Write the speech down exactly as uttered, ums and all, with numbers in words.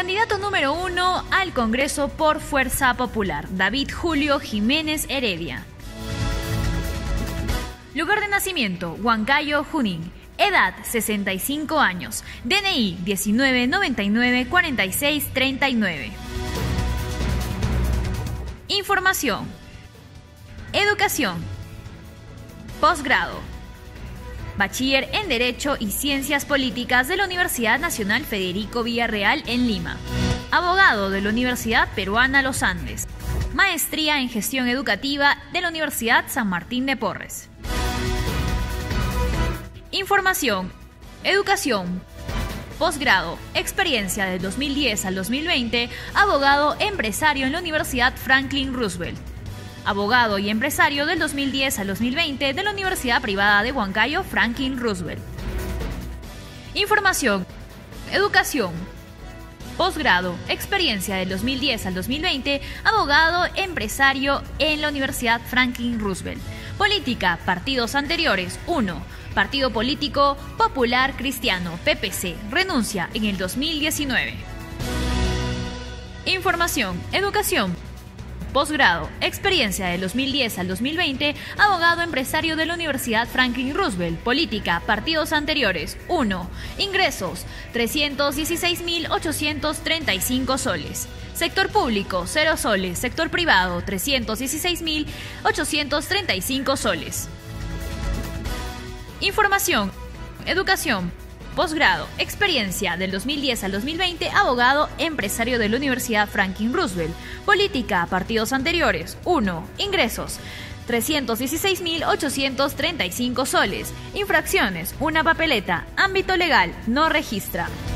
Candidato número uno al Congreso por Fuerza Popular, David Julio Jiménez Heredia. Lugar de nacimiento, Huancayo, Junín. Edad, sesenta y cinco años. D N I, diecinueve noventa y nueve cuarenta y seis treinta y nueve. Información. Educación. Posgrado. Bachiller en Derecho y Ciencias Políticas de la Universidad Nacional Federico Villarreal en Lima. Abogado de la Universidad Peruana Los Andes. Maestría en Gestión Educativa de la Universidad San Martín de Porres. Información. Educación. Posgrado. Experiencia del dos mil diez al dos mil veinte. Abogado empresario en la Universidad Franklin Roosevelt. Abogado y empresario del dos mil diez al dos mil veinte de la Universidad Privada de Huancayo Franklin Roosevelt. Información. Educación. Posgrado. Experiencia del dos mil diez al dos mil veinte. Abogado empresario en la Universidad Franklin Roosevelt. Política. Partidos anteriores. uno. Partido Político Popular Cristiano, P P C, renuncia en el dos mil diecinueve. Información. Educación. Posgrado. Experiencia del dos mil diez al dos mil veinte. Abogado empresario de la Universidad Franklin Roosevelt. Política. Partidos anteriores. uno. Ingresos. trescientos dieciséis mil ochocientos treinta y cinco soles. Sector público. cero soles. Sector privado. trescientos dieciséis mil ochocientos treinta y cinco soles. Información. Educación. Posgrado. Experiencia del dos mil diez al dos mil veinte. Abogado empresario de la Universidad Franklin Roosevelt. Política. Partidos anteriores. uno. Ingresos. trescientos dieciséis mil ochocientos treinta y cinco soles. Infracciones. Una papeleta. Ámbito legal. No registra.